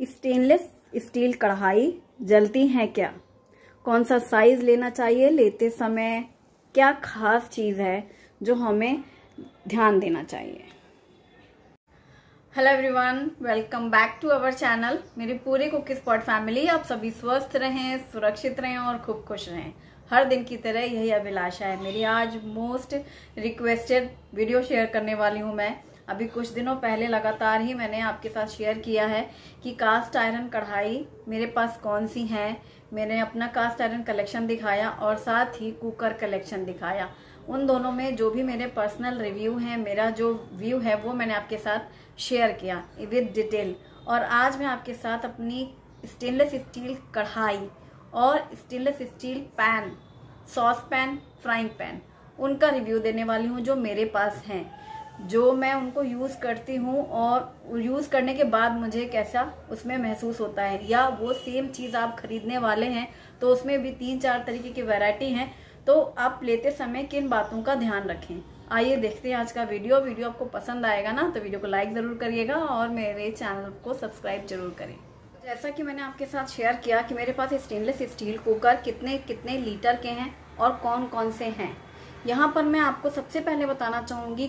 Stainless steel कढ़ाई जलती हैं क्या? कौन सा साइज लेना चाहिए? लेते समय क्या खास चीज है जो हमें ध्यान देना चाहिए? Hello everyone, welcome back to our channel. मेरी पूरी कुकी स्पॉट फैमिली, आप सभी स्वस्थ रहें, सुरक्षित रहें और खूब खुश रहें। हर दिन की तरह यही अभिलाषा है मेरी। आज मोस्ट रिक्वेस्टेड वीडियो शेयर करने वाली हूं मैं। अभी कुछ दिनों पहले लगातार ही मैंने आपके साथ शेयर किया है कि कास्ट आयरन कढ़ाई मेरे पास कौन सी है। मैंने अपना कास्ट आयरन कलेक्शन दिखाया और साथ ही कुकर कलेक्शन दिखाया। उन दोनों में जो भी मेरे पर्सनल रिव्यू हैं, मेरा जो व्यू है वो मैंने आपके साथ शेयर किया विद डिटेल। और आज मैं आपके साथ अपनी स्टेनलेस स्टील कढ़ाई और stainless steel pan, sauce pan, frying pan, उनका रिव्यू देने वाली हूँ जो मेरे पास हैं, जो मैं उनको यूज़ करती हूँ और यूज़ करने के बाद मुझे कैसा उसमें महसूस होता है। या वो सेम चीज़ आप खरीदने वाले हैं तो उसमें भी 3-4 तरीके की वैरायटी हैं, तो आप लेते समय किन बातों का ध्यान रखें। आइए देखते हैं आज का वीडियो। वीडियो आपको पसंद आएगा ना तो वीडियो को लाइक ज़रूर करिएगा और मेरे चैनल को सब्सक्राइब जरूर करें। जैसा कि मैंने आपके साथ शेयर किया कि मेरे पास स्टेनलेस स्टील कुकर कितने कितने लीटर के हैं और कौन कौन से हैं। यहाँ पर मैं आपको सबसे पहले बताना चाहूँगी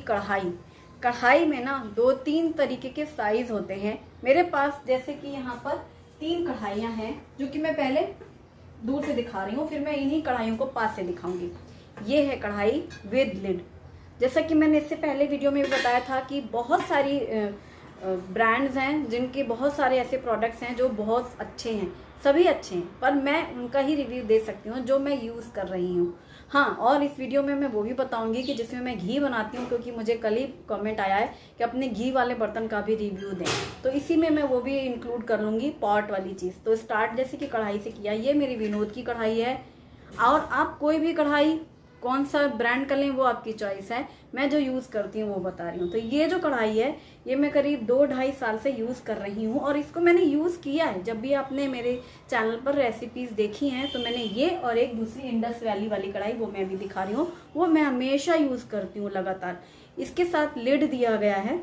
कढ़ाई में ना 2-3 तरीके के साइज होते हैं मेरे पास। जैसे कि यहाँ पर 3 कढ़ाइयाँ हैं जो कि मैं पहले दूर से दिखा रही हूँ, फिर मैं इन्हीं कढ़ाइयों को पास से दिखाऊंगी। ये है कढ़ाई विद लिड। जैसा कि मैंने इससे पहले वीडियो में भी बताया था कि बहुत सारी ब्रांड्स हैं जिनके बहुत सारे ऐसे प्रोडक्ट्स हैं जो बहुत अच्छे हैं, सभी अच्छे हैं, पर मैं उनका ही रिव्यू दे सकती हूँ जो मैं यूज़ कर रही हूँ। हाँ, और इस वीडियो में मैं वो भी बताऊंगी कि जिसमें मैं घी बनाती हूँ, क्योंकि मुझे कल ही कमेंट आया है कि अपने घी वाले बर्तन का भी रिव्यू दें, तो इसी में मैं वो भी इंक्लूड कर लूँगी, पॉट वाली चीज़। तो स्टार्ट जैसे कि कढ़ाई से किया। ये मेरी विनोद की कढ़ाई है और आप कोई भी कढ़ाई कौन सा ब्रांड का लें वो आपकी चॉइस है। मैं जो यूज़ करती हूँ वो बता रही हूँ। तो ये जो कढ़ाई है ये मैं करीब 2-2.5 साल से यूज़ कर रही हूँ और इसको मैंने यूज़ किया है। जब भी आपने मेरे चैनल पर रेसिपीज देखी हैं तो मैंने ये और एक दूसरी इंडस वैली वाली कढ़ाई, वो मैं अभी दिखा रही हूँ, वो मैं हमेशा यूज़ करती हूँ लगातार। इसके साथ लिड दिया गया है,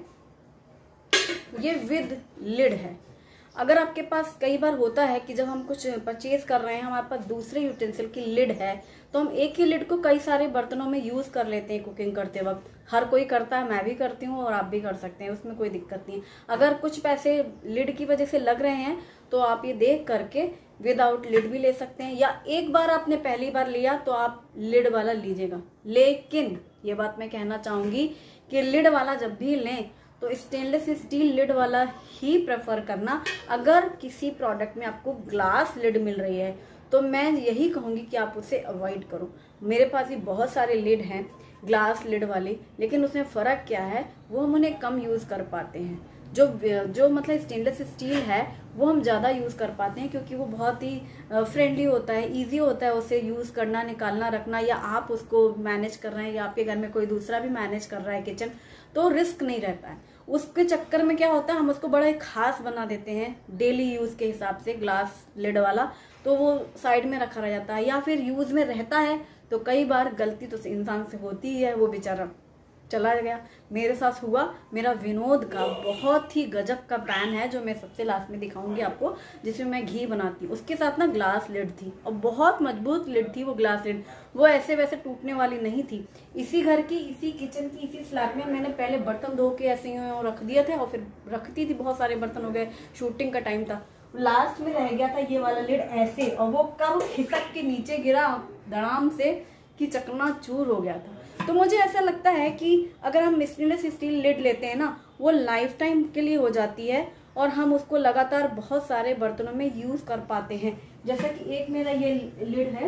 ये विद लिड है। अगर आपके पास कई बार होता है कि जब हम कुछ परचेज कर रहे हैं, हमारे पास दूसरे यूटेंसिल की लिड है, तो हम एक ही लिड को कई सारे बर्तनों में यूज़ कर लेते हैं कुकिंग करते वक्त। हर कोई करता है, मैं भी करती हूँ और आप भी कर सकते हैं, उसमें कोई दिक्कत नहीं है। अगर कुछ पैसे लिड की वजह से लग रहे हैं तो आप ये देख करके विदाउट लिड भी ले सकते हैं, या एक बार आपने पहली बार लिया तो आप लिड वाला लीजिएगा। लेकिन ये बात मैं कहना चाहूँगी कि लिड वाला जब भी लें तो स्टेनलेस स्टील लिड वाला ही प्रेफर करना। अगर किसी प्रोडक्ट में आपको ग्लास लिड मिल रही है तो मैं यही कहूँगी कि आप उसे अवॉइड करो। मेरे पास भी बहुत सारे लिड हैं ग्लास लिड वाले, लेकिन उसमें फ़र्क क्या है, वो हम उन्हें कम यूज़ कर पाते हैं। जो मतलब स्टेनलेस स्टील है वो हम ज़्यादा यूज़ कर पाते हैं, क्योंकि वो बहुत ही फ्रेंडली होता है, इजी होता है उसे यूज़ करना, निकालना, रखना, या आप उसको मैनेज कर रहे हैं या आपके घर में कोई दूसरा भी मैनेज कर रहा है किचन, तो रिस्क नहीं रहता है। उसके चक्कर में क्या होता है, हम उसको बड़ा ही खास बना देते हैं डेली यूज़ के हिसाब से ग्लास लिड वाला, तो वो साइड में रखा रह जाता है। या फिर यूज़ में रहता है तो कई बार गलती तो इंसान से होती ही है, वो बेचारा चला गया। मेरे साथ हुआ, मेरा विनोद का बहुत ही गजब का पैन है जो मैं सबसे लास्ट में दिखाऊंगी आपको, जिसमें मैं घी बनाती हूँ। उसके साथ ना ग्लास लिड थी और बहुत मजबूत लिड थी वो ग्लास लिड, वो ऐसे वैसे टूटने वाली नहीं थी। इसी घर की, इसी किचन की, इसी स्लैब में मैंने पहले बर्तन धो के ऐसे ही रख दिए थे और फिर रखती थी, बहुत सारे बर्तन हो गए, शूटिंग का टाइम था, लास्ट में रह गया था ये वाला लिड ऐसे, और वो कब खिसक के नीचे गिरा धड़ाम से कि चकनाचूर हो गया था। तो मुझे ऐसा लगता है कि अगर हम स्टेनलेस स्टील लिड लेते हैं ना, वो लाइफ टाइम के लिए हो जाती है और हम उसको लगातार बहुत सारे बर्तनों में यूज़ कर पाते हैं। जैसा कि एक मेरा ये लिड है,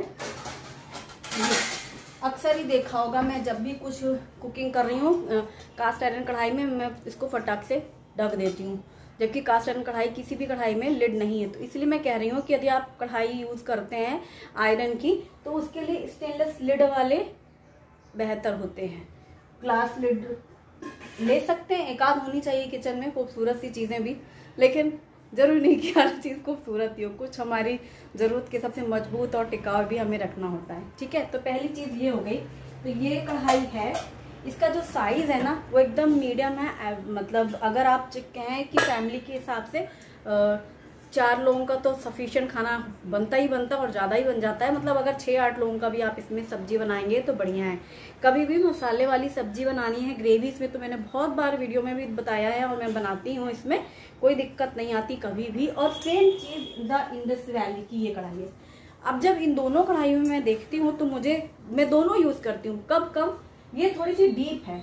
अक्सर ही देखा होगा, मैं जब भी कुछ कुकिंग कर रही हूँ कास्ट आयरन कढ़ाई में, मैं इसको फटाक से ढक देती हूँ, जबकि कास्ट आयरन कढ़ाई किसी भी कढ़ाई में लिड नहीं है। तो इसलिए मैं कह रही हूँ कि यदि आप कढ़ाई यूज़ करते हैं आयरन की तो उसके लिए स्टेनलेस लिड वाले बेहतर होते हैं। ग्लास लिड ले सकते हैं, एक आध होनी चाहिए किचन में, खूबसूरत सी चीज़ें भी, लेकिन जरूरी नहीं कि हर चीज़ खूबसूरत ही हो, कुछ हमारी ज़रूरत के सबसे मजबूत और टिकाऊ भी हमें रखना होता है। ठीक है, तो पहली चीज़ ये हो गई। तो ये कढ़ाई है, इसका जो साइज़ है ना वो एकदम मीडियम है। मतलब अगर आप कहें कि फैमिली के हिसाब से 4 लोगों का तो सफिशिएंट खाना बनता ही बनता और ज़्यादा ही बन जाता है। मतलब अगर 6-8 लोगों का भी आप इसमें सब्जी बनाएंगे तो बढ़िया है। कभी भी मसाले वाली सब्जी बनानी है, ग्रेवी, इसमें तो मैंने बहुत बार वीडियो में भी बताया है और मैं बनाती हूँ, इसमें कोई दिक्कत नहीं आती कभी भी। और सेम चीज़ द इंडस वैली की ये कढ़ाई है। अब जब इन दोनों कढ़ाइयों में मैं देखती हूँ तो मैं दोनों यूज़ करती हूँ। कब कब ये थोड़ी सी डीप है,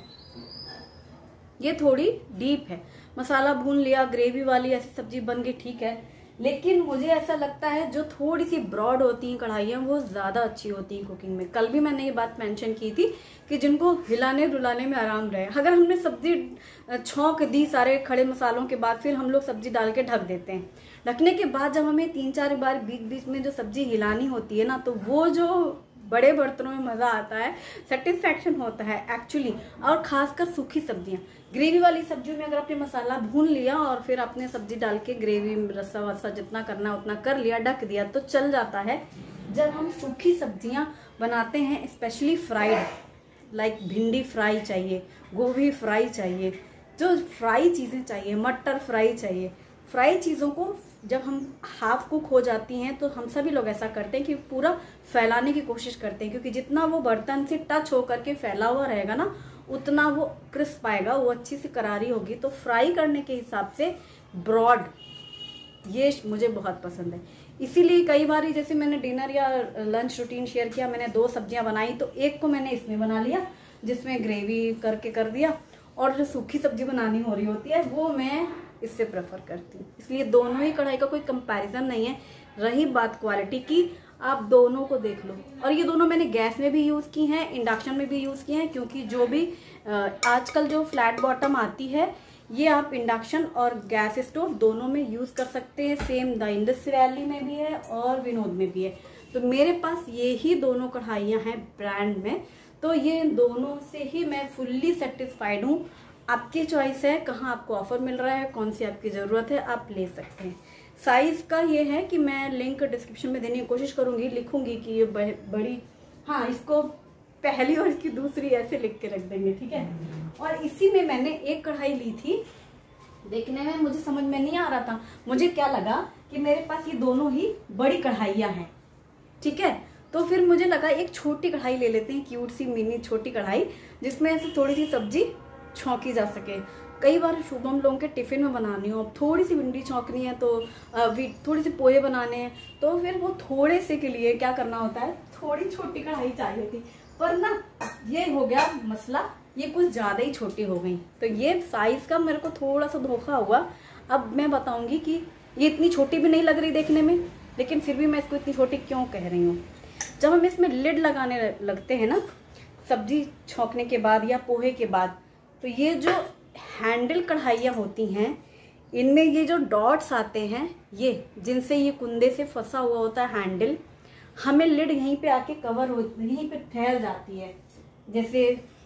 ये थोड़ी डीप है, मसाला भून लिया, ग्रेवी वाली ऐसी सब्जी बन गई, ठीक है। लेकिन मुझे ऐसा लगता है जो थोड़ी सी ब्रॉड होती हैं कढ़ाइयाँ वो ज़्यादा अच्छी होती हैं कुकिंग में। कल भी मैंने ये बात मेंशन की थी कि जिनको हिलाने डुलाने में आराम रहे। अगर हमने सब्जी छौंक दी सारे खड़े मसालों के बाद, फिर हम लोग सब्जी डाल के ढक देते हैं। ढकने के बाद जब हमें 3-4 बार बीच बीच में जो सब्जी हिलानी होती है ना, तो वो जो बड़े बर्तनों में मज़ा आता है, सेटिस्फैक्शन होता है एक्चुअली। और खासकर सूखी सब्जियां, ग्रेवी वाली सब्जियों में अगर आपने मसाला भून लिया और फिर आपने सब्जी डाल के ग्रेवी रस्सा वस्सा जितना करना है उतना कर लिया, ढक दिया, तो चल जाता है। जब हम सूखी सब्जियां बनाते हैं, specially fried, like bhindi fry चाहिए, गोभी फ्राई चाहिए, जो फ्राई चीज़ें चाहिए, मटर फ्राई चाहिए, फ्राई चीज़ों को जब हम हाफ कुक हो जाती हैं तो हम सभी लोग ऐसा करते हैं कि पूरा फैलाने की कोशिश करते हैं, क्योंकि जितना वो बर्तन से टच हो करके फैला हुआ रहेगा ना, उतना वो क्रिस्प आएगा, वो अच्छी सी करारी होगी। तो फ्राई करने के हिसाब से ब्रॉड ये मुझे बहुत पसंद है। इसीलिए कई बार जैसे मैंने डिनर या लंच रूटीन शेयर किया, मैंने 2 सब्जियां बनाई, तो एक को मैंने इसमें बना लिया जिसमें ग्रेवी करके कर दिया, और जो सूखी सब्जी बनानी हो रही होती है वो मैं इससे प्रेफर करती हूँ। इसलिए दोनों ही कढ़ाई का कोई कंपैरिजन नहीं है। रही बात क्वालिटी की, आप दोनों को देख लो। और ये दोनों मैंने गैस में भी यूज़ की हैं, इंडक्शन में भी यूज़ किए हैं, क्योंकि जो भी आजकल जो फ्लैट बॉटम आती है, ये आप इंडक्शन और गैस स्टोव दोनों में यूज़ कर सकते हैं। सेम द इंडस वैली में भी है और विनोद में भी है। तो मेरे पास ये ही दोनों कढ़ाइयाँ हैं ब्रांड में, तो ये दोनों से ही मैं फुल्ली सेटिस्फाइड हूँ। आपकी चॉइस है, कहाँ आपको ऑफर मिल रहा है, कौन सी आपकी ज़रूरत है, आप ले सकते हैं। साइज़ का ये है कि मैं लिंक डिस्क्रिप्शन में देने की कोशिश करूँगी, लिखूँगी कि ये बड़ी, हाँ, इसको पहली और इसकी दूसरी ऐसे लिख के रख देंगे, ठीक है। और इसी में मैंने एक कढ़ाई ली थी, देखने में मुझे समझ में नहीं आ रहा था, मुझे क्या लगा कि मेरे पास ये दोनों ही बड़ी कढ़ाइयाँ हैं, ठीक है। तो फिर मुझे लगा एक छोटी कढ़ाई ले लेते हैं, क्यूट सी मिनी छोटी कढ़ाई, जिसमें ऐसे थोड़ी सी सब्जी छौंकी जा सके। कई बार शुभम लोगों के टिफिन में बनानी हो, थोड़ी सी भिंडी छौंकनी है, तो थोड़ी सी पोहे बनाने हैं, तो फिर वो थोड़े से के लिए क्या करना होता है, थोड़ी छोटी कढ़ाई चाहिए थी। पर ना ये हो गया मसला, ये कुछ ज़्यादा ही छोटी हो गई, तो ये साइज़ का मेरे को थोड़ा सा धोखा हुआ। अब मैं बताऊंगी कि ये इतनी छोटी भी नहीं लग रही देखने में, लेकिन फिर भी मैं इसको इतनी छोटी क्यों कह रही हूँ। जब हम इसमें लिड लगाने लगते हैं ना, सब्जी छौंकने के बाद या पोहे के बाद, तो ये जो हैंडल कढ़ाइयाँ होती हैं, इनमें ये जो डॉट्स आते हैं, ये जिनसे ये कुंदे से फंसा हुआ होता है हैंडल, हमें लिड यहीं पे आके कवर हो, यहीं पे ठहर जाती है। जैसे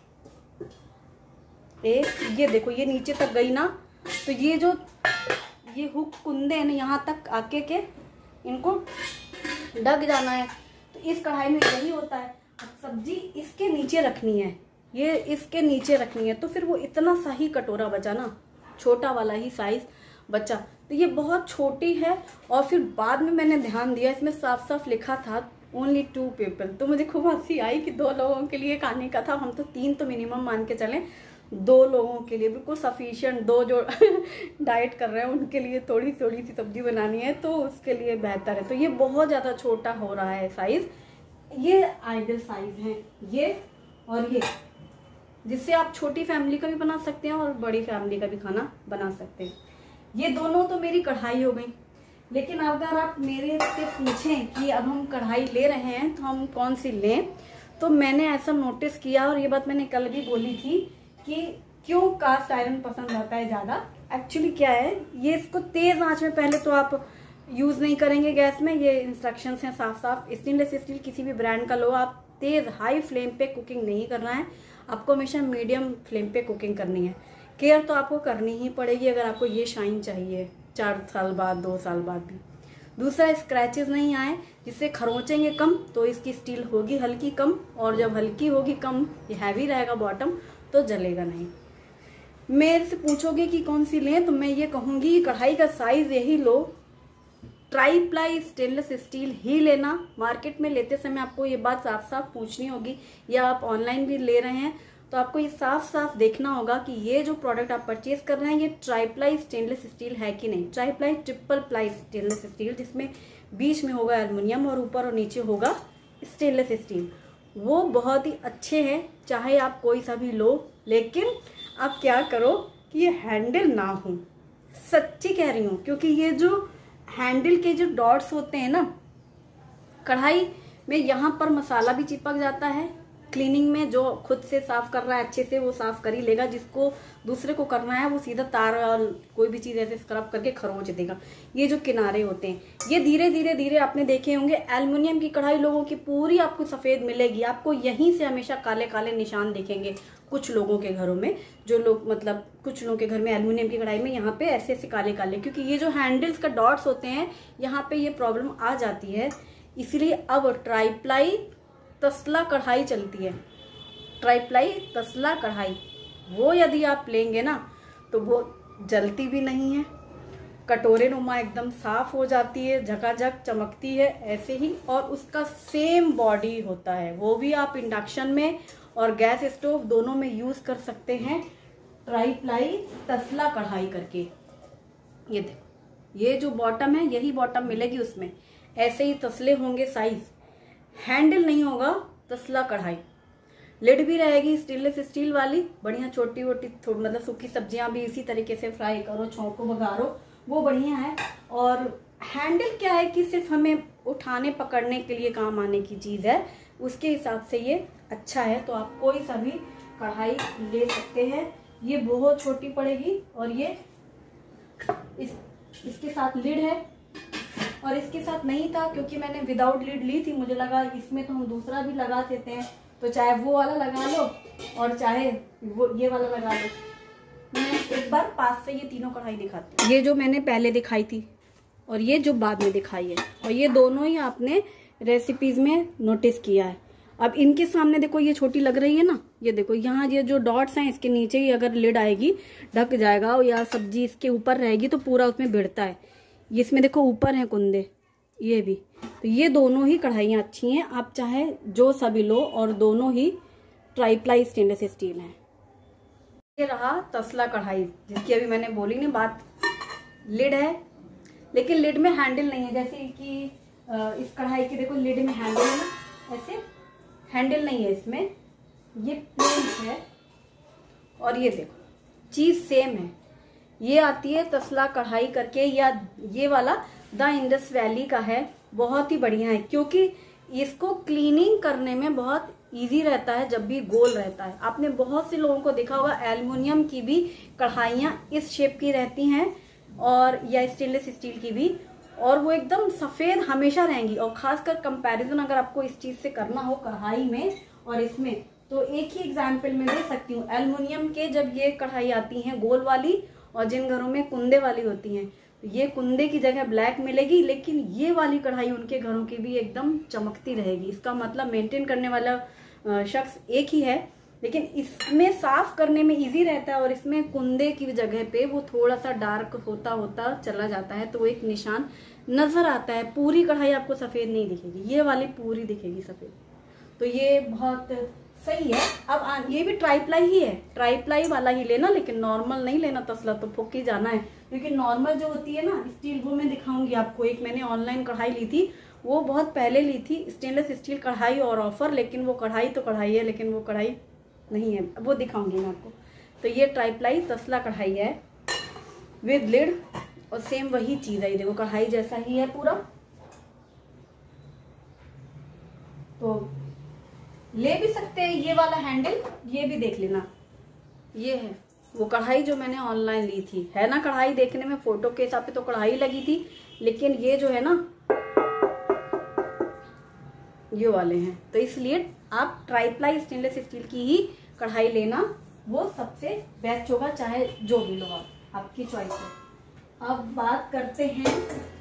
ये देखो, ये नीचे तक गई ना, तो ये जो ये हुक कुंदे हैं ना, यहाँ तक आके के इनको ढक जाना है। तो इस कढ़ाई में यही होता है। अब सब्जी इसके नीचे रखनी है, ये इसके नीचे रखनी है, तो फिर वो इतना सा ही कटोरा बचा ना, छोटा वाला ही साइज बचा। तो ये बहुत छोटी है। और फिर बाद में मैंने ध्यान दिया, इसमें साफ साफ लिखा था ओनली 2 पीपल, तो मुझे खूब हंसी आई कि 2 लोगों के लिए खाने का था। हम तो 3 तो मिनिमम मान के चलें, 2 लोगों के लिए बिल्कुल सफिशिएंट। 2 जो डाइट कर रहे हैं उनके लिए थोड़ी थोड़ी सी सब्जी बनानी है, तो उसके लिए बेहतर है। तो ये बहुत ज़्यादा छोटा हो रहा है साइज। ये आइडियल साइज है ये और ये, जिससे आप छोटी फैमिली का भी बना सकते हैं और बड़ी फैमिली का भी खाना बना सकते हैं। ये दोनों तो मेरी कढ़ाई हो गई। लेकिन अगर आप मेरे से पूछें कि अब हम कढ़ाई ले रहे हैं तो हम कौन सी लें, तो मैंने ऐसा नोटिस किया, और ये बात मैंने कल भी बोली थी कि क्यों कास्ट आयरन पसंद आता है ज़्यादा। एक्चुअली क्या है, ये इसको तेज़ आंच में पहले तो आप यूज़ नहीं करेंगे गैस में, ये इंस्ट्रक्शंस हैं साफ साफ। स्टेनलेस स्टील किसी भी ब्रांड का लो, आप तेज़ हाई फ्लेम पे कुकिंग नहीं करना है, आपको हमेशा मीडियम फ्लेम पे कुकिंग करनी है। केयर तो आपको करनी ही पड़ेगी अगर आपको ये शाइन चाहिए 4 साल बाद, 2 साल बाद भी। दूसरा, स्क्रैचेस नहीं आए, जिससे खरोंचेंगे कम, तो इसकी स्टील होगी हल्की कम, और जब हल्की होगी कम, ये हैवी रहेगा बॉटम, तो जलेगा नहीं। मेरे से पूछोगे कि कौन सी लें, तो मैं ये कहूँगी कढ़ाई का साइज़ यही लो ट्राई प्लाई स्टेनलेस स्टील ही लेना। मार्केट में लेते समय आपको ये बात साफ साफ पूछनी होगी, या आप ऑनलाइन भी ले रहे हैं तो आपको ये साफ साफ देखना होगा कि ये जो प्रोडक्ट आप परचेज कर रहे हैं ये ट्राई प्लाई स्टेनलेस स्टील है कि नहीं। Tri ply triple ply stainless steel, जिसमें बीच में होगा एल्युमिनियम और ऊपर और नीचे होगा स्टेनलेस स्टील, वो बहुत ही अच्छे हैं। चाहे आप कोई सा भी लो, लेकिन आप क्या करो कि ये हैंडल ना हो। सच्ची कह रही हूँ, क्योंकि ये जो हैंडल के जो डॉट्स होते हैं ना कढ़ाई में, यहाँ पर मसाला भी चिपक जाता है। क्लीनिंग में जो खुद से साफ कर रहा है अच्छे से वो साफ कर ही लेगा, जिसको दूसरे को करना है वो सीधा तार कोई भी चीज़ ऐसे स्क्रब करके खरोच देगा। ये जो किनारे होते हैं ये धीरे धीरे धीरे आपने देखे होंगे, एल्युमिनियम की कढ़ाई लोगों की पूरी आपको सफ़ेद मिलेगी, आपको यहीं से हमेशा काले काले निशान दिखेंगे कुछ लोगों के घरों में। जो लोग मतलब कुछ लोगों के घर में एल्युमिनियम की कढ़ाई में यहाँ पे ऐसे ऐसे काले काले, क्योंकि ये जो हैंडल्स का डॉट्स होते हैं यहाँ पे ये प्रॉब्लम आ जाती है। इसलिए अब ट्राई प्लाई तसला कढ़ाई चलती है, ट्राई प्लाई तसला कढ़ाई, वो यदि आप लेंगे ना तो वो जलती भी नहीं है, कटोरे नुमा एकदम साफ हो जाती है, झकाझक चमकती है ऐसे ही। और उसका सेम बॉडी होता है, वो भी आप इंडक्शन में और गैस स्टोव दोनों में यूज कर सकते हैं ट्राई प्लाई तसला कढ़ाई करके। ये देखो, ये जो बॉटम है यही बॉटम मिलेगी उसमें, ऐसे ही तसले होंगे साइज, हैंडल नहीं होगा, तसला कढ़ाई। लिड भी रहेगी स्टेनलेस स्टील वाली, बढ़िया छोटी वोटी मतलब सूखी सब्जियां भी इसी तरीके से फ्राई करो, छोंको बघारो, वो बढ़िया है। और हैंडल क्या है कि सिर्फ हमें उठाने पकड़ने के लिए काम आने की चीज है, उसके हिसाब से ये अच्छा है। तो आप कोई सा भी कढ़ाई ले सकते हैं। ये बहुत छोटी पड़ेगी और ये इसके साथ लिड है, और इसके साथ नहीं था क्योंकि मैंने विदाउट लिड ली थी, मुझे लगा इसमें तो हम दूसरा भी लगा देते हैं, तो चाहे वो वाला लगा लो और चाहे वो ये वाला लगा लो। मैं एक बार पास से ये तीनों कढ़ाई दिखाती हूँ। ये जो मैंने पहले दिखाई थी और ये जो बाद में दिखाई है, और ये दोनों ही आपने रेसिपीज में नोटिस किया है। अब इनके सामने देखो ये छोटी लग रही है ना, ये देखो यहाँ ये जो डॉट्स हैं इसके नीचे ही अगर लिड आएगी ढक जाएगा, या सब्जी इसके ऊपर रहेगी तो पूरा उसमें भिड़ता है। इसमें देखो ऊपर है कुंदे, ये भी, तो ये दोनों ही कढ़ाइयाँ अच्छी हैं। आप चाहे जो सभी लो, और दोनों ही ट्राई प्लाई स्टेनलेस स्टील है। ये रहा तसला कढ़ाई, जिसकी अभी मैंने बोली नहीं बात। लिड है लेकिन लिड में हैंडल नहीं है, जैसे कि इस कढ़ाई के देखो लिड में हैंडल है ना, ऐसे हैंडल नहीं है इसमें, ये प्लेन है। और ये देखो चीज सेम है, ये आती है तसला कढ़ाई करके, या ये वाला द इंडस वैली का है, बहुत ही बढ़िया है क्योंकि इसको क्लीनिंग करने में बहुत इजी रहता है जब भी गोल रहता है। आपने बहुत से लोगों को देखा होगा एल्युमिनियम की भी कढ़ाइयाँ इस शेप की रहती हैं, और या स्टेनलेस स्टील की भी, और वो एकदम सफेद हमेशा रहेंगी। और खासकर कंपैरिजन अगर आपको इस चीज से करना हो कढ़ाई में और इसमें, तो एक ही एग्जाम्पल में दे सकती हूँ। एल्युमिनियम के जब ये कढ़ाई आती है गोल वाली, और जिन घरों में कुंदे वाली होती हैं, ये कुंदे की जगह ब्लैक मिलेगी, लेकिन ये वाली कढ़ाई उनके घरों की भी एकदम चमकती रहेगी। इसका मतलब मेंटेन करने वाला शख्स एक ही है, लेकिन इसमें साफ करने में इजी रहता है, और इसमें कुंदे की जगह पे वो थोड़ा सा डार्क होता होता चला जाता है, तो वो एक निशान नजर आता है। पूरी कढ़ाई आपको सफेद नहीं दिखेगी, ये वाली पूरी दिखेगी सफेद, तो ये बहुत सही है। अब ये भी ट्राई प्लाई ही है, ट्राई प्लाई वाला ही लेना, लेकिन नॉर्मल नहीं लेना, तसला तो फूक ही जाना है। क्योंकि नॉर्मल जो होती है ना स्टील, वो मैं दिखाऊंगी आपको। एक मैंने ऑनलाइन कढ़ाई ली थी, वो बहुत पहले ली थी, स्टेनलेस स्टील कढ़ाई और ऑफर, लेकिन वो कढ़ाई तो कढ़ाई है, लेकिन वो कढ़ाई नहीं है, वो दिखाऊंगी मैं आपको। तो ये ट्राई प्लाई तसला कढ़ाई है विद लिड, और सेम वही चीज है, ये देखो कढ़ाई जैसा ही है पूरा। तो ले भी सकते हैं ये वाला हैंडल, ये भी देख लेना। ये है वो कढ़ाई जो मैंने ऑनलाइन ली थी, है ना कढ़ाई देखने में फोटो के हिसाब से तो कढ़ाई लगी थी, लेकिन ये जो है ना ये वाले हैं, तो इसलिए आप ट्राई प्लाई स्टेनलेस स्टील की ही कढ़ाई लेना, वो सबसे बेस्ट होगा, चाहे जो भी लो आप, आपकी चॉइस है। अब बात करते हैं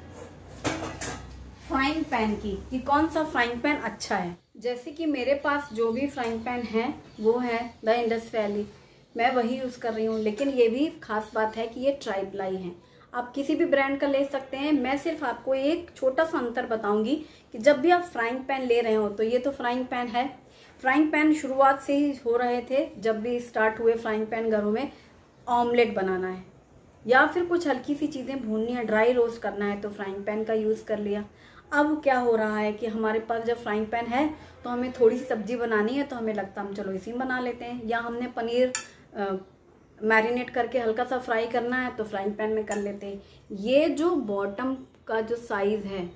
फ्राइंग पैन की, कि कौन सा फ्राइंग पैन अच्छा है। जैसे कि मेरे पास जो भी फ्राइंग पैन है वो है द इंडस वैली, मैं वही यूज़ कर रही हूँ, लेकिन ये भी खास बात है कि ये ट्राई प्लाई है। आप किसी भी ब्रांड का ले सकते हैं। मैं सिर्फ आपको एक छोटा सा अंतर बताऊंगी कि जब भी आप फ्राइंग पैन ले रहे हो, तो ये तो फ्राइंग पैन है। फ्राइंग पैन शुरुआत से ही हो रहे थे, जब भी स्टार्ट हुए फ्राइंग पैन घरों में, ऑमलेट बनाना है या फिर कुछ हल्की सी चीज़ें भूननी है, ड्राई रोस्ट करना है, तो फ्राइंग पैन का यूज़ कर लिया। अब क्या हो रहा है कि हमारे पास जब फ्राइंग पैन है तो हमें थोड़ी सी सब्जी बनानी है, तो हमें लगता है हम चलो इसी में बना लेते हैं, या हमने पनीर मैरिनेट करके हल्का सा फ्राई करना है तो फ्राइंग पैन में कर लेते हैं। ये जो बॉटम का जो साइज़ है,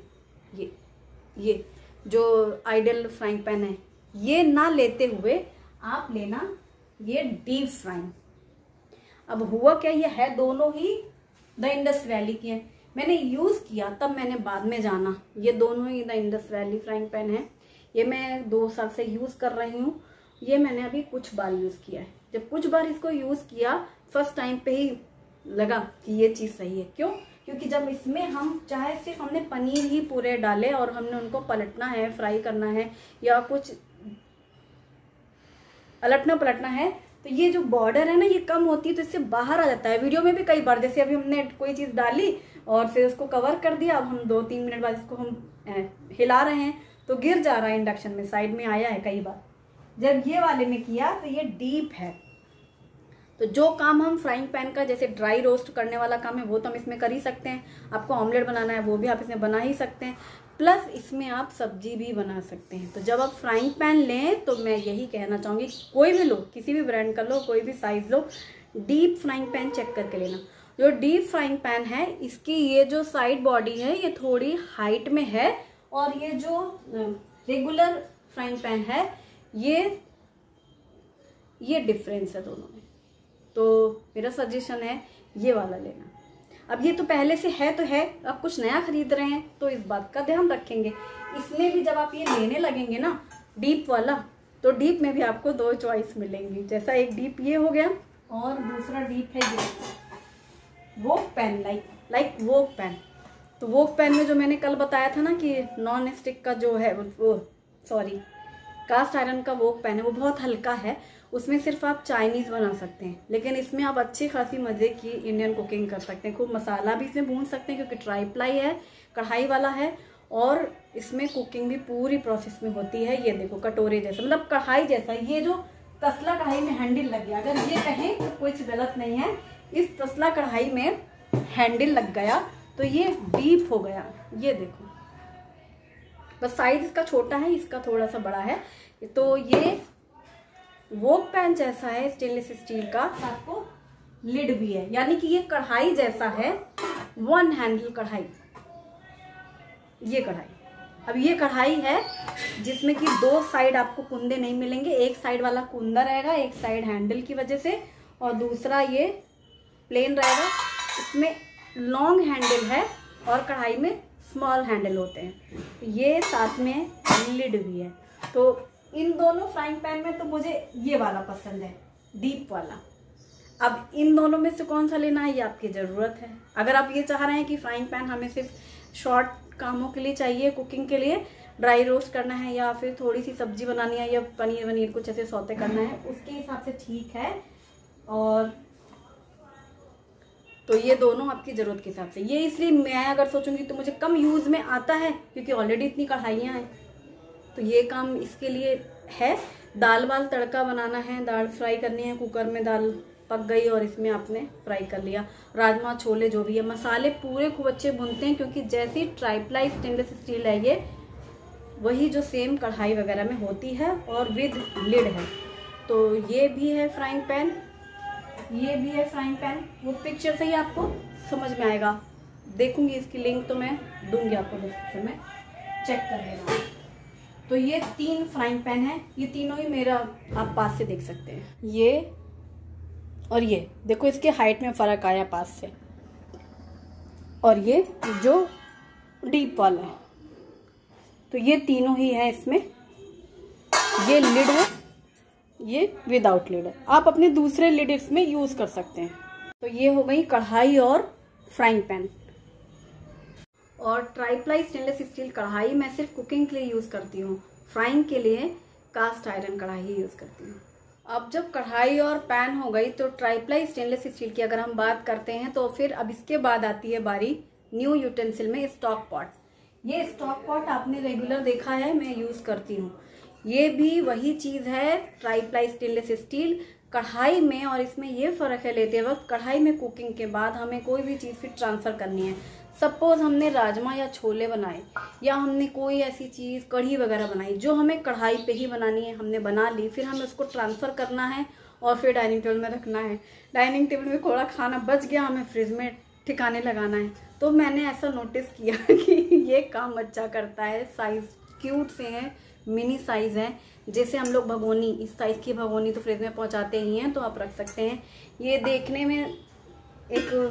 ये जो आइडियल फ्राइंग पैन है, ये ना लेते हुए आप लेना ये डीप फ्राइंग। अब हुआ क्या, ये है दोनों ही द इंडस वैली की है। मैंने यूज़ किया तब मैंने बाद में जाना ये दोनों ही the Indus valley frying pan है। ये मैं 2 साल से यूज़ कर रही हूँ। ये मैंने अभी कुछ बार यूज़ किया है। जब कुछ बार इसको यूज़ किया, फर्स्ट टाइम पे ही लगा कि ये चीज़ सही है। क्यों? क्योंकि जब इसमें हम चाहे सिर्फ हमने पनीर ही पूरे डाले और हमने उनको पलटना है, फ्राई करना है या कुछ अलटना पलटना है, तो ये जो बॉर्डर है ना, ये कम होती है तो इससे बाहर आ जाता है। वीडियो में भी कई बार, जैसे अभी हमने कोई चीज़ डाली और फिर उसको कवर कर दिया, अब हम 2-3 मिनट बाद इसको हम हिला रहे हैं तो गिर जा रहा है इंडक्शन में, साइड में आया है कई बार। जब ये वाले में किया तो ये डीप है, तो जो काम हम फ्राइंग पैन का जैसे ड्राई रोस्ट करने वाला काम है वो तो हम इसमें कर ही सकते हैं। आपको ऑमलेट बनाना है वो भी आप इसमें बना ही सकते हैं, प्लस इसमें आप सब्जी भी बना सकते हैं। तो जब आप फ्राइंग पैन लें तो मैं यही कहना चाहूँगी, कोई भी लो, किसी भी ब्रांड का लो, कोई भी साइज़ लो, डीप फ्राइंग पैन चेक करके लेना। जो डीप फ्राइंग पैन है, इसकी ये जो साइड बॉडी है ये थोड़ी हाइट में है, और ये जो रेगुलर फ्राइंग पैन है ये डिफरेंस है दोनों में। तो मेरा सजेशन है ये वाला लेना। अब ये तो पहले से है तो है, अब कुछ नया खरीद रहे हैं तो इस बात का ध्यान रखेंगे। इसमें भी जब आप ये लेने लगेंगे ना डीप वाला, तो डीप में भी आपको 2 चॉइस मिलेंगी। जैसा एक डीप ये हो गया और दूसरा डीप है ये wok pan, like wok pan. तो वोक पैन में जो मैंने कल बताया था ना कि नॉन स्टिक का जो है कास्ट आयरन का वोक पैन है, वो बहुत हल्का है, उसमें सिर्फ आप चाइनीज़ बना सकते हैं। लेकिन इसमें आप अच्छी खासी मज़े की इंडियन कुकिंग कर सकते हैं। खूब मसाला भी इसमें भून सकते हैं क्योंकि ट्राई प्लाई है, कढ़ाई वाला है, और इसमें कुकिंग भी पूरी प्रोसेस में होती है। ये देखो कटोरे जैसा, मतलब कढ़ाई जैसा। ये जो तसला कढ़ाई में हैंडल लग गया, अगर ये कहें तो कुछ गलत नहीं है, इस तसला कढ़ाई में हैंडल लग गया तो ये डीप हो गया। ये देखो, बस साइज इसका छोटा है, इसका थोड़ा सा बड़ा है। तो ये वोक पैन जैसा है स्टेनलेस स्टील का, आपको लिड भी है, यानी कि ये कढ़ाई जैसा है, 1 हैंडल कढ़ाई। ये कढ़ाई, अब ये कढ़ाई है जिसमें कि 2 साइड आपको कुंदे नहीं मिलेंगे। एक साइड वाला कुंदा रहेगा, एक साइड हैंडल की वजह से, और दूसरा ये प्लेन रहेगा। इसमें लॉन्ग हैंडल है और कढ़ाई में स्मॉल हैंडल होते हैं। ये साथ में लिड भी है। तो इन दोनों फ्राइंग पैन में तो मुझे ये वाला पसंद है, डीप वाला। अब इन दोनों में से कौन सा लेना है ये आपकी ज़रूरत है। अगर आप ये चाह रहे हैं कि फ्राइंग पैन हमें सिर्फ शॉर्ट कामों के लिए चाहिए, कुकिंग के लिए, ड्राई रोस्ट करना है या फिर थोड़ी सी सब्जी बनानी है या पनीर वनीर कुछ ऐसे सौते करना है, उसके हिसाब से ठीक है। और तो ये दोनों आपकी ज़रूरत के हिसाब से। ये इसलिए मैं अगर सोचूंगी तो मुझे कम यूज़ में आता है क्योंकि ऑलरेडी इतनी कढ़ाइयाँ हैं, तो ये काम इसके लिए है। दाल वाल तड़का बनाना है, दाल फ्राई करनी है, कुकर में दाल पक गई और इसमें आपने फ्राई कर लिया। राजमा छोले जो भी है, मसाले पूरे खूब अच्छे भूनते हैं क्योंकि जैसी ट्राइप्लाई स्टेनलेस स्टील है ये, वही जो सेम कढ़ाई वगैरह में होती है और विद लिड है। तो ये भी है फ्राइंग पैन, ये भी है फ्राइंग पैन। वो पिक्चर से ही आपको समझ में आएगा, देखूंगी इसकी लिंक तो मैं दूंगी आपको डिस्क्रिप्शन में, चेक कर लेना। तो ये 3 फ्राइंग पैन है, ये तीनों ही मेरा आप पास से देख सकते हैं। ये और ये देखो, इसके हाइट में फ़र्क आया पास से। और ये जो डीप वाला है, तो ये तीनों ही है इसमें। ये लिड है, ये विदाउट लिड है। आप अपने दूसरे लिड इसमें यूज़ कर सकते हैं। तो ये हो गई कढ़ाई और फ्राइंग पैन। और ट्राइप्लाई स्टेनलेस स्टील कढ़ाई मैं सिर्फ कुकिंग के लिए यूज़ करती हूँ, फ्राइंग के लिए कास्ट आयरन कढ़ाई ही यूज़ करती हूँ। अब जब कढ़ाई और पैन हो गई तो ट्राइप्लाई स्टेनलेस स्टील की अगर हम बात करते हैं तो फिर अब इसके बाद आती है बारी न्यू यूटेंसिल में स्टॉक पॉट। ये स्टॉक पॉट आपने रेगुलर देखा है, मैं यूज करती हूँ। ये भी वही चीज है, ट्राइप्लाई स्टेनलेस स्टील कढ़ाई में। और इसमें ये फर्क है, लेते वक्त कढ़ाई में कुकिंग के बाद हमें कोई भी चीज फिर ट्रांसफर करनी है। सपोज हमने राजमा या छोले बनाए या हमने कोई ऐसी चीज कढ़ी वगैरह बनाई जो हमें कढ़ाई पे ही बनानी है, हमने बना ली, फिर हमें उसको ट्रांसफर करना है और फिर डाइनिंग टेबल में रखना है। डाइनिंग टेबल में थोड़ा खाना बच गया, हमें फ्रिज में ठिकाने लगाना है। तो मैंने ऐसा नोटिस किया कि ये काम अच्छा करता है। साइज क्यूट से है, मिनी साइज है। जैसे हम लोग भगोनी, इस साइज की भगोनी तो फ्रिज में पहुंचाते ही हैं, तो आप रख सकते हैं। ये देखने में एक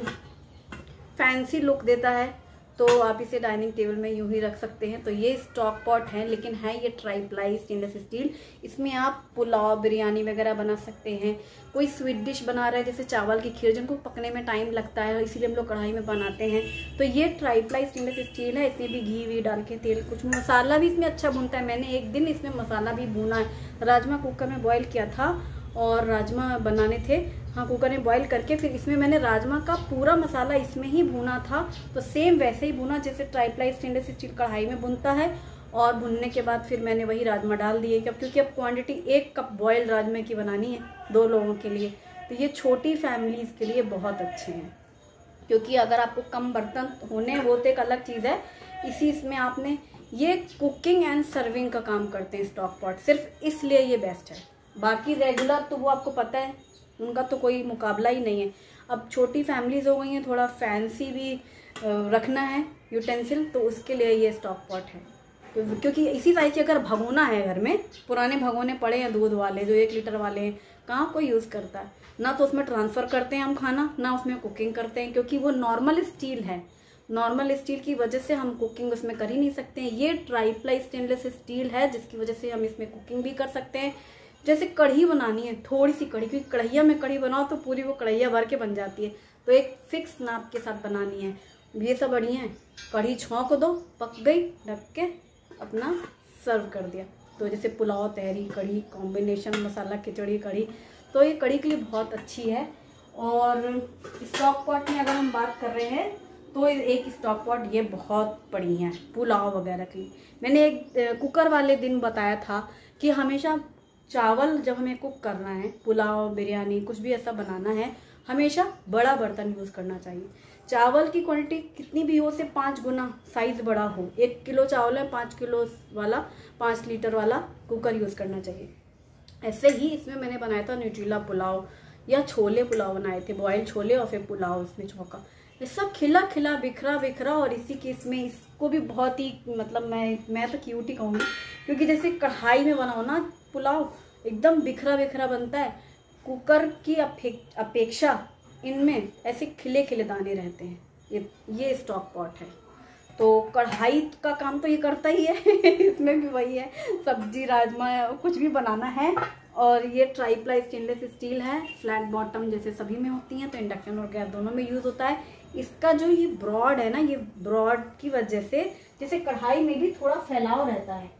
फैंसी लुक देता है, तो आप इसे डाइनिंग टेबल में यूं ही रख सकते हैं। तो ये स्टॉक पॉट है, लेकिन है ये ट्राइप्लाई स्टेनलेस स्टील। इसमें आप पुलाव, बिरयानी वगैरह बना सकते हैं। कोई स्वीट डिश बना रहे हैं जैसे चावल की खीर, जिनको पकने में टाइम लगता है, इसीलिए हम लोग कढ़ाई में बनाते हैं। तो ये ट्राइप्लाई स्टेनलेस स्टील है। इसमें भी घी वी डाल के, तेल, कुछ मसाला भी इसमें अच्छा भूनता है। मैंने एक दिन इसमें मसाला भी भूना है। राजमा कुकर में बॉयल किया था और राजमा बनाने थे, हाँ, कुकर में बॉईल करके फिर इसमें मैंने राजमा का पूरा मसाला इसमें ही भुना था। तो सेम वैसे ही भुना जैसे ट्राइप्लाई स्टेनलेस स्टील कढ़ाई में भुनता है। और भुनने के बाद फिर मैंने वही राजमा डाल दिए, क्योंकि अब क्वांटिटी 1 कप बॉयल राजमा की बनानी है 2 लोगों के लिए। तो ये छोटी फैमिलीज के लिए बहुत अच्छे हैं, क्योंकि अगर आपको कम बर्तन होने वो तो एक अलग चीज़ है। इसी इसमें आपने ये कुकिंग एंड सर्विंग का काम करते हैं स्टॉक पॉट, सिर्फ इसलिए ये बेस्ट है। बाकी रेगुलर तो वो आपको पता है, उनका तो कोई मुकाबला ही नहीं है। अब छोटी फैमिलीज हो गई हैं, थोड़ा फैंसी भी रखना है यूटेंसिल, तो उसके लिए ये स्टॉक पॉट है। तो क्योंकि इसी साइज के अगर भगोना है घर में, पुराने भगोने पड़े हैं दूध वाले जो 1 लीटर वाले हैं, कहाँ कोई यूज़ करता है ना। तो उसमें ट्रांसफ़र करते हैं हम खाना, ना उसमें कुकिंग करते हैं, क्योंकि वो नॉर्मल स्टील है। नॉर्मल स्टील की वजह से हम कुकिंग उसमें कर ही नहीं सकते हैं। ये ट्राइप्लाई स्टेनलेस स्टील है, जिसकी वजह से हम इसमें कुकिंग भी कर सकते हैं। जैसे कढ़ी बनानी है, थोड़ी सी कढ़ी, क्योंकि कढ़ैया में कढ़ी बनाओ तो पूरी वो कढ़ैया भर के बन जाती है, तो एक फिक्स नाप के साथ बनानी है। ये सब बढ़िया है। कढ़ी छौंक दो, पक गई, ढक के अपना सर्व कर दिया। तो जैसे पुलाव, तहरी, कढ़ी कॉम्बिनेशन, मसाला खिचड़ी कढ़ी, तो ये कढ़ी के लिए बहुत अच्छी है। और स्टॉक पॉट में अगर हम बात कर रहे हैं तो एक स्टॉक पॉट ये बहुत बढ़िया है पुलाव वगैरह के लिए। मैंने एक कुकर वाले दिन बताया था कि हमेशा चावल जब हमें कुक करना है, पुलाव, बिरयानी, कुछ भी ऐसा बनाना है, हमेशा बड़ा बर्तन यूज़ करना चाहिए। चावल की क्वांटिटी कितनी भी हो, से 5 गुना साइज़ बड़ा हो। 1 किलो चावल है, 5 किलो वाला, 5 लीटर वाला कुकर यूज़ करना चाहिए। ऐसे ही इसमें मैंने बनाया था न्यूट्रीला पुलाव या छोले पुलाव बनाए थे, बॉयल छोले और फिर पुलाव उसमें छौंका। ये सब खिला खिला, बिखरा बिखरा। और इसी के इसमें इसको भी बहुत ही, मतलब मैं तो क्यूट ही कहूँगी, क्योंकि जैसे कढ़ाई में बनाओ ना पुलाव, एकदम बिखरा बिखरा बनता है। कुकर की अपेक्षा इनमें ऐसे खिले खिले दाने रहते हैं। ये स्टॉक पॉट है। तो कढ़ाई का काम तो ये करता ही है इसमें भी वही है, सब्जी, राजमा, कुछ भी बनाना है। और ये ट्राइप्लाई स्टेनलेस स्टील है, फ्लैट बॉटम जैसे सभी में होती हैं, तो इंडक्शन और गैस दोनों में यूज़ होता है। इसका जो ये ब्रॉड है ना, ये ब्रॉड की वजह से जैसे कढ़ाई में भी थोड़ा फैलाव रहता है,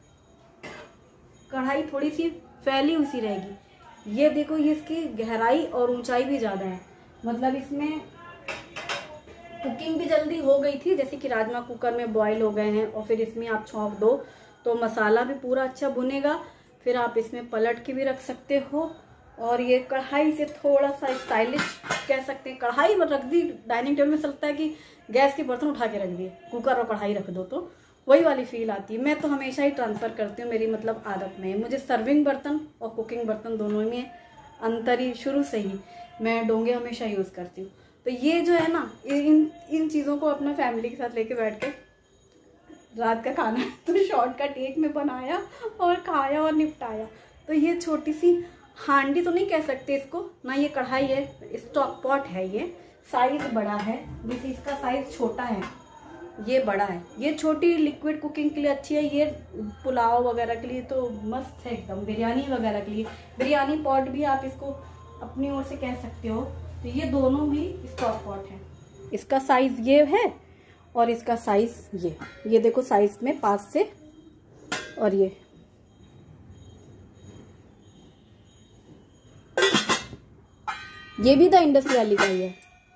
कढ़ाई थोड़ी सी फैली हुई सी रहेगी। ये देखो, ये इसकी गहराई और ऊंचाई भी ज़्यादा है, मतलब इसमें कुकिंग भी जल्दी हो गई थी। जैसे कि राजमा कुकर में बॉईल हो गए हैं और फिर इसमें आप छौंक दो तो मसाला भी पूरा अच्छा भुनेगा। फिर आप इसमें पलट के भी रख सकते हो। और ये कढ़ाई से थोड़ा सा स्टाइलिश कह सकते हैं। कढ़ाई में रख दी डाइनिंग टेबल में, चलता है कि गैस के बर्तन उठा के रख दिए, कुकर और कढ़ाई रख दो तो वही वाली फील आती है। मैं तो हमेशा ही ट्रांसफ़र करती हूँ, मेरी मतलब आदत में है। मुझे सर्विंग बर्तन और कुकिंग बर्तन दोनों में अंतर ही, शुरू से ही मैं डोंगे हमेशा यूज़ करती हूँ। तो ये जो है ना, इन चीज़ों को अपना फैमिली के साथ लेके बैठ के रात का खाना तो शॉर्टकट एक में बनाया और खाया और निपटाया। तो ये छोटी सी हांडी तो नहीं कह सकते इसको ना, ये कढ़ाई है, स्टॉक पॉट है। ये साइज बड़ा है, जैसे इसका साइज छोटा है, ये बड़ा है। ये छोटी लिक्विड कुकिंग के लिए अच्छी है, ये पुलाव वगैरह के लिए तो मस्त है एकदम। बिरयानी वगैरह के लिए, बिरयानी पॉट भी आप इसको अपनी ओर से कह सकते हो। तो ये दोनों भी स्टॉक पॉट है। इसका साइज ये है और इसका साइज ये देखो, साइज में 5 से, और ये ये भी द इंडस वैली का ही है।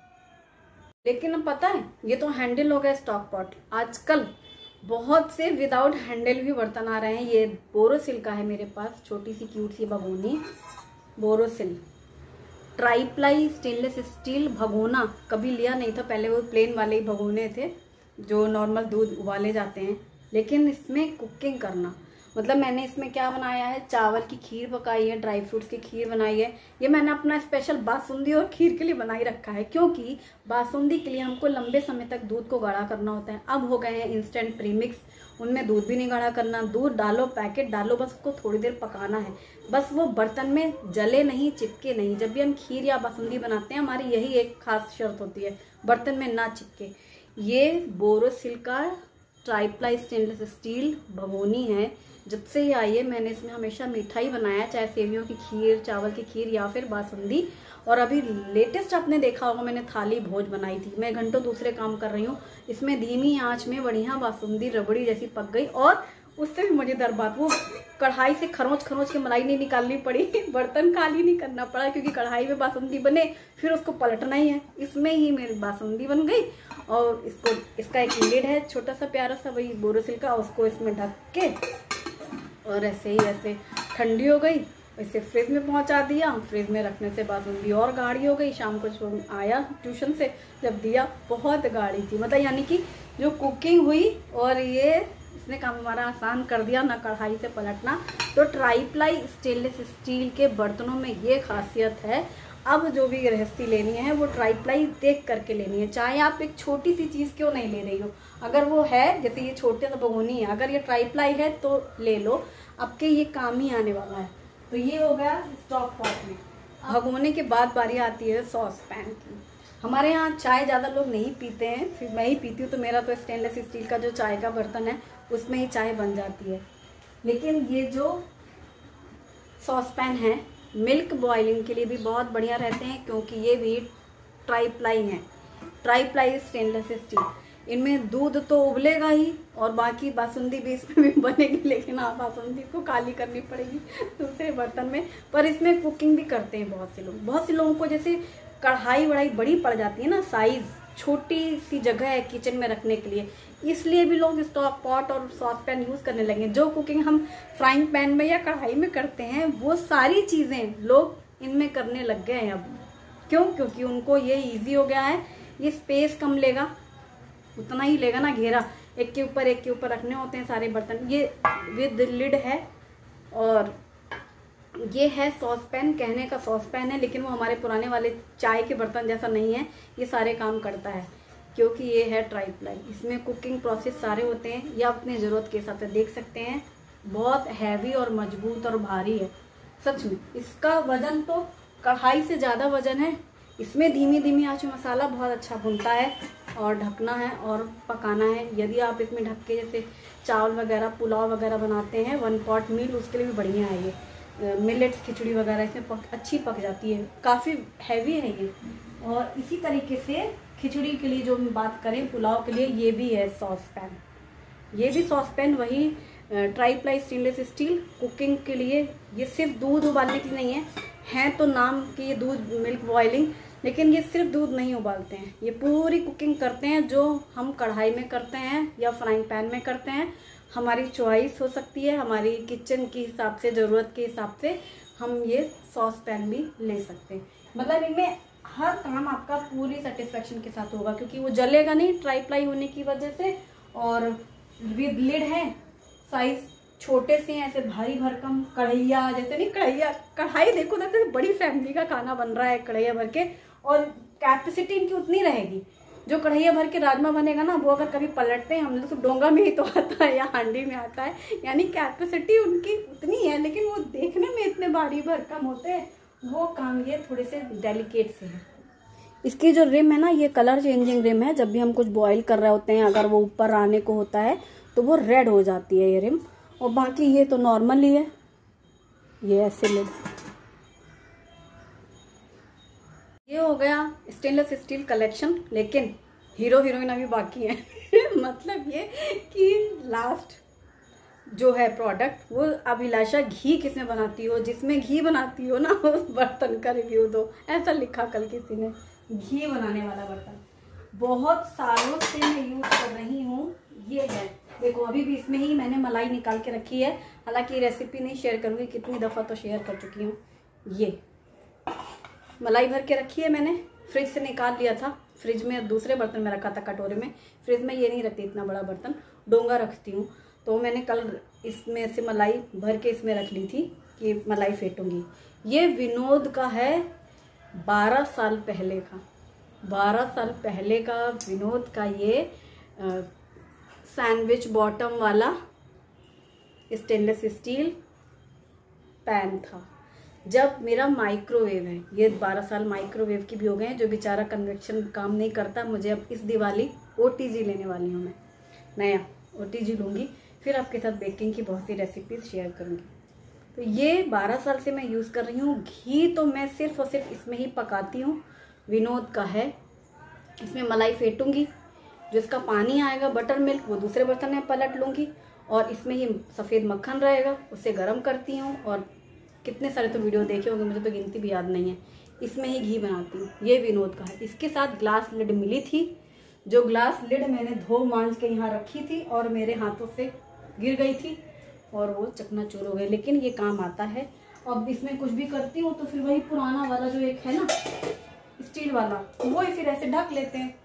लेकिन अब पता है, ये तो हैंडल हो गया स्टॉक पॉट। आजकल बहुत से विदाउट हैंडल भी बर्तन आ रहे हैं। ये बोरोसिल का है मेरे पास, छोटी सी क्यूट सी भगोनी, बोरोसिल ट्राईप्लाई स्टेनलेस स्टील भगोना। कभी लिया नहीं था, पहले वो प्लेन वाले ही भगोने थे जो नॉर्मल दूध उबाले जाते हैं। लेकिन इसमें कुकिंग करना, मतलब मैंने इसमें क्या बनाया है, चावल की खीर पकाई है, ड्राई फ्रूट्स की खीर बनाई है। ये मैंने अपना स्पेशल बासुंदी और खीर के लिए बनाई रखा है, क्योंकि बासुंदी के लिए हमको लंबे समय तक दूध को गाढ़ा करना होता है। अब हो गए हैं इंस्टेंट प्रीमिक्स, उनमें दूध भी नहीं गाढ़ा करना, दूध डालो, पैकेट डालो, बस उसको थोड़ी देर पकाना है, बस वो बर्तन में जले नहीं, चिपके नहीं। जब भी हम खीर या बासुंदी बनाते हैं, हमारी यही एक खास शर्त होती है, बर्तन में ना चिपके। ये बोरोसिल का ट्राईप्लाई स्टेनलेस स्टील भगोनी है। जब से ये आई है मैंने इसमें हमेशा मिठाई बनाया, चाहे सेवियों की खीर, चावल की खीर या फिर बासुंदी। और अभी लेटेस्ट आपने देखा होगा मैंने थाली भोज बनाई थी। मैं घंटों दूसरे काम कर रही हूँ, इसमें धीमी आंच में बढ़िया बासुंदी रबड़ी जैसी पक गई। और उससे भी मजेदार बात, वो कढ़ाई से खरोंच खरोंच के मलाई नहीं निकालनी पड़ी, बर्तन खाली नहीं करना पड़ा, क्योंकि कढ़ाई में बासुंदी बने फिर उसको पलटना ही है। इसमें ही मेरी बासुंदी बन गई। और इसका एक लिड है छोटा सा प्यारा सा, वही बोरोसिल का, उसको इसमें ढक के और ऐसे ही ऐसे ठंडी हो गई, इसे फ्रिज में पहुंचा दिया। फ्रिज में रखने से बासुंदी और गाढ़ी हो गई। शाम को आया ट्यूशन से, जब दिया बहुत गाढ़ी थी, मतलब यानी कि जो कुकिंग हुई और ये इसने काम हमारा आसान कर दिया, ना कढ़ाई से पलटना। तो ट्राईप्लाई स्टेनलेस स्टील के बर्तनों में ये खासियत है। अब जो भी गृहस्थी लेनी है वो ट्राईप्लाई देख करके लेनी है, चाहे आप एक छोटी सी चीज़ क्यों नहीं ले रही हो। अगर वो है, जैसे ये छोटे सा भगोनी है, अगर ये ट्राईप्लाई है तो ले लो, आपके ये काम ही आने वाला है। तो ये हो गया स्टॉक पॉट में। भगोने के बाद बारी आती है सॉस पैन की। हमारे यहाँ चाय ज़्यादा लोग नहीं पीते हैं, फिर मैं ही पीती हूँ, तो मेरा तो स्टेनलेस स्टील का जो चाय का बर्तन है उसमें ही चाय बन जाती है। लेकिन ये जो सॉस पैन है मिल्क बॉइलिंग के लिए भी बहुत बढ़िया रहते हैं, क्योंकि ये भी ट्राईप्लाई हैं, ट्राईप्लाई स्टेनलेस स्टील। इनमें दूध तो उबलेगा ही और बाकी बासुंदी भी इसमें भी बनेगी, लेकिन आप बासुंदी को काली करनी पड़ेगी दूसरे बर्तन में। पर इसमें कुकिंग भी करते हैं बहुत से लोग। बहुत से लोगों को जैसे कढ़ाई वढ़ाई बड़ी पड़ जाती है ना, साइज छोटी सी जगह है किचन में रखने के लिए, इसलिए भी लोग स्टॉक पॉट और सॉस पैन यूज़ करने लगे। जो कुकिंग हम फ्राइंग पैन में या कढ़ाई में करते हैं वो सारी चीज़ें लोग इनमें करने लग गए हैं अब। क्यों? क्योंकि उनको ये इजी हो गया है, ये स्पेस कम लेगा, उतना ही लेगा ना घेरा, एक के ऊपर रखने होते हैं सारे बर्तन। ये विद लिड है और ये है सॉस पैन, कहने का सॉस पैन है, लेकिन वो हमारे पुराने वाले चाय के बर्तन जैसा नहीं है। ये सारे काम करता है क्योंकि ये है ट्राईप्लाई। इसमें कुकिंग प्रोसेस सारे होते हैं, या अपनी ज़रूरत के हिसाब से देख सकते हैं। बहुत हैवी और मजबूत और भारी है सच में। इसका वजन तो कढ़ाई से ज़्यादा वजन है। इसमें धीमी धीमी आंच में मसाला बहुत अच्छा भुनता है और ढकना है और पकाना है। यदि आप इसमें ढक के जैसे चावल वगैरह, पुलाव वगैरह बनाते हैं, 1 पॉट मील, उसके लिए भी बढ़िया है ये। मिलेट्स खिचड़ी वगैरह इसमें अच्छी पक जाती है, काफ़ी हैवी है ये। और इसी तरीके से खिचड़ी के लिए जो हम बात करें, पुलाव के लिए, ये भी है सॉस पैन। ये भी सॉस पैन वही ट्राईप्लाई स्टेनलेस स्टील, कुकिंग के लिए। ये सिर्फ दूध उबालने के लिए नहीं है तो नाम की ये दूध मिल्क बॉइलिंग, लेकिन ये सिर्फ दूध नहीं उबालते हैं, ये पूरी कुकिंग करते हैं। जो हम कढ़ाई में करते हैं या फ्राइंग पैन में करते हैं, हमारी चॉइस हो सकती है, हमारी किचन के हिसाब से, ज़रूरत के हिसाब से हम ये सॉस पैन भी ले सकते हैं। मतलब इनमें हर काम आपका पूरी सेटिस्फेक्शन के साथ होगा, क्योंकि वो जलेगा नहीं ट्राईप्लाई होने की वजह से, और विद लिड है, साइज छोटे से हैं, ऐसे भारी भरकम कढ़ैया जैसे नहीं, कढ़ाई देखो ना, तो बड़ी फैमिली का खाना बन रहा है कढ़ैया भर के। और कैपेसिटी इनकी उतनी रहेगी, जो कढ़ैया भर के राजमा बनेगा ना, वो अगर कभी पलटते हैं हम लोग तो डोंगा में ही तो आता है या हांडी में आता है, यानी कैपेसिटी उनकी उतनी है, लेकिन वो देखने में इतने भारी भरकम होते हैं। वो काम ये थोड़े से डेलिकेट से है। इसकी जो रिम है ना, ये कलर चेंजिंग रिम है। जब भी हम कुछ बॉईल कर रहे होते हैं, अगर वो ऊपर आने को होता है तो वो रेड हो जाती है ये रिम। और बाकी ये तो नॉर्मल ही है, ये ऐसे लिड। ये हो गया स्टेनलेस स्टील कलेक्शन, लेकिन हीरो हीरोइन अभी बाकी है मतलब ये कि लास्ट जो है प्रोडक्ट, वो अभिलाषा घी किसमें बनाती हो, जिसमें घी बनाती हो ना उस बर्तन का रिव्यू दो, ऐसा लिखा कल किसी ने। घी बनाने वाला बर्तन बहुत सालों से मैं यूज कर रही हूँ। ये है, देखो अभी भी इसमें ही मैंने मलाई निकाल के रखी है। हालांकि रेसिपी नहीं शेयर करूँगी, कितनी दफ़ा तो शेयर कर चुकी हूँ। ये मलाई भर के रखी है मैंने, फ्रिज से निकाल लिया था। फ्रिज में दूसरे बर्तन में रखा था, कटोरे में। फ्रिज में ये नहीं रखती, इतना बड़ा बर्तन डोंगा रखती हूँ। तो मैंने कल इसमें से मलाई भर के इसमें रख ली थी कि मलाई फेंटूंगी। ये विनोद का है, 12 साल पहले का, 12 साल पहले का विनोद का ये सैंडविच बॉटम वाला स्टेनलेस स्टील पैन था। जब मेरा माइक्रोवेव है, ये 12 साल माइक्रोवेव की भी हो गए हैं, जो बेचारा कन्वेक्शन काम नहीं करता। मुझे अब इस दिवाली OTG लेने वाली हूँ मैं, नया OTG लूँगी, फिर आपके साथ बेकिंग की बहुत सी रेसिपीज शेयर करूँगी। तो ये 12 साल से मैं यूज़ कर रही हूँ। घी तो मैं सिर्फ और सिर्फ इसमें ही पकाती हूँ, विनोद का है। इसमें मलाई फेंटूंगी, जो इसका पानी आएगा बटर मिल्क, वो दूसरे बर्तन में पलट लूँगी, और इसमें ही सफ़ेद मक्खन रहेगा, उसे गर्म करती हूँ। और कितने सारे तो वीडियो देखे होंगे, मुझे तो गिनती भी याद नहीं है। इसमें ही घी बनाती हूँ। ये विनोद का है। इसके साथ ग्लास लिड मिली थी, जो ग्लास लिड मैंने धो मांझ के यहाँ रखी थी और मेरे हाथों से गिर गई थी और वो चकनाचूर हो गए, लेकिन ये काम आता है। अब इसमें कुछ भी करती हूँ तो फिर वही पुराना वाला जो एक है ना स्टील वाला, वो ही फिर ऐसे ढक लेते हैं।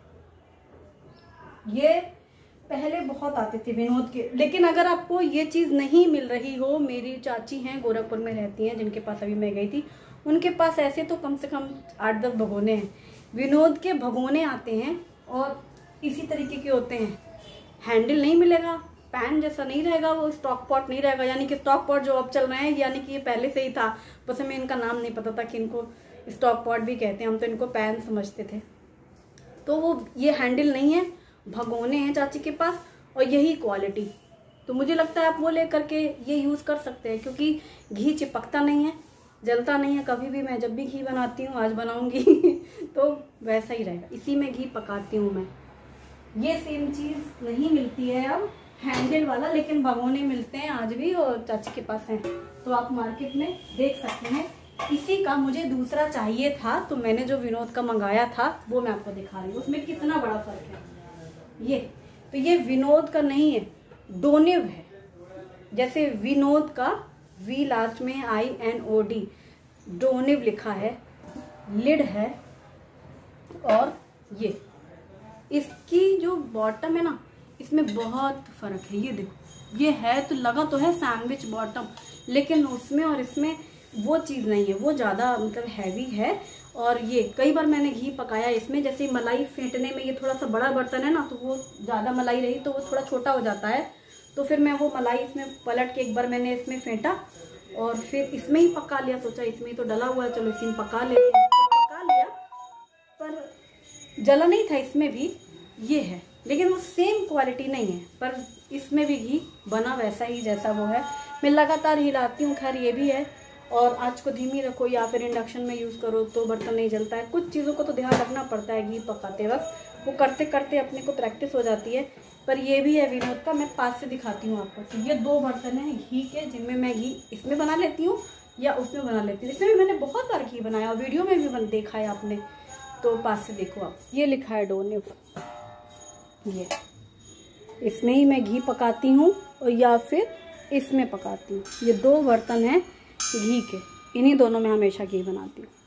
ये पहले बहुत आते थे विनोद के। लेकिन अगर आपको ये चीज़ नहीं मिल रही हो, मेरी चाची हैं गोरखपुर में रहती हैं, जिनके पास अभी मैं गई थी, उनके पास ऐसे तो कम से कम 8-10 भगोने हैं। विनोद के भगोने आते हैं और इसी तरीके के होते हैं। हैंडल नहीं मिलेगा, पैन जैसा नहीं रहेगा, वो स्टॉक पॉट नहीं रहेगा। यानी कि स्टॉक पॉट जो अब चल रहे हैं, यानी कि ये पहले से ही था, बस हमें इनका नाम नहीं पता था कि इनको स्टॉक पॉट भी कहते हैं, हम तो इनको पैन समझते थे। तो वो ये हैंडल नहीं है, भगोने हैं चाची के पास, और यही क्वालिटी। तो मुझे लगता है आप वो लेकर के ये यूज़ कर सकते हैं, क्योंकि घी चिपकता नहीं है, जलता नहीं है कभी भी। मैं जब भी घी बनाती हूँ, आज बनाऊँगी तो वैसा ही रहेगा। इसी में घी पकाती हूँ मैं। ये सेम चीज़ नहीं मिलती है अब हैंडल वाला, लेकिन भगोने मिलते हैं आज भी और चाची के पास हैं, तो आप मार्केट में देख सकते हैं। इसी का मुझे दूसरा चाहिए था, तो मैंने जो विनोद का मंगाया था वो मैं आपको दिखा रही हूँ। उसमें कितना बड़ा फर्क है। ये तो ये विनोद का नहीं है, डोनिव है। जैसे विनोद का वी लास्ट में INOD, डोनिव लिखा है, लिड है। और ये इसकी जो बॉटम है ना, इसमें बहुत फर्क है। ये देखो, ये है तो लगा तो है सैंडविच बॉटम, लेकिन उसमें और इसमें वो चीज़ नहीं है, वो ज़्यादा मतलब हैवी है। और ये कई बार मैंने घी पकाया इसमें, जैसे मलाई फेंटने में ये थोड़ा सा बड़ा बर्तन है ना, तो वो ज़्यादा मलाई रही तो वो थोड़ा छोटा हो जाता है। तो फिर मैं वो मलाई इसमें पलट के एक बार मैंने इसमें फेंटा और फिर इसमें ही पका लिया। सोचा इसमें तो डला हुआ है, चलो इसी में पका लेते हैं, तो पका लिया। पर जला नहीं था इसमें भी, ये है, लेकिन वो सेम क्वालिटी नहीं है। पर इसमें भी घी बना वैसा ही जैसा वो है। मैं लगातार हिलाती हूँ। खैर ये भी है। और आँच को धीमी रखो या फिर इंडक्शन में यूज़ करो तो बर्तन नहीं जलता है। कुछ चीज़ों को तो ध्यान रखना पड़ता है घी पकाते वक्त, वो करते करते अपने को प्रैक्टिस हो जाती है। पर ये भी है विनोद का, मैं पास से दिखाती हूँ आपको। तो ये 2 बर्तन हैं घी के, जिनमें मैं घी इसमें बना लेती हूँ या उसमें बना लेती हूँ। इसमें भी मैंने बहुत बार घी बनाया और वीडियो में भी देखा है आपने, तो पास से देखो आप। ये लिखा है डोनिव, ये इसमें ही मैं घी पकाती हूँ और या फिर इसमें पकाती हूँ। ये 2 बर्तन हैं घी के, इन्हीं दोनों में हमेशा घी बनाती हूँ।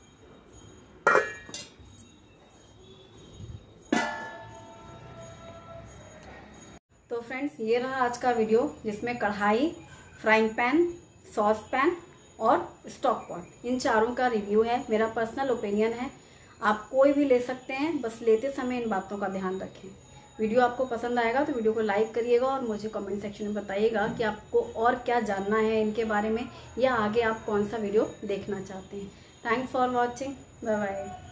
तो फ्रेंड्स, ये रहा आज का वीडियो, जिसमें कढ़ाई, फ्राइंग पैन, सॉस पैन और स्टॉक पॉट, इन चारों का रिव्यू है। मेरा पर्सनल ओपिनियन है, आप कोई भी ले सकते हैं, बस लेते समय इन बातों का ध्यान रखें। वीडियो आपको पसंद आएगा तो वीडियो को लाइक करिएगा और मुझे कमेंट सेक्शन में बताइएगा कि आपको और क्या जानना है इनके बारे में, या आगे आप कौन सा वीडियो देखना चाहते हैं। Thanks for watching, bye bye.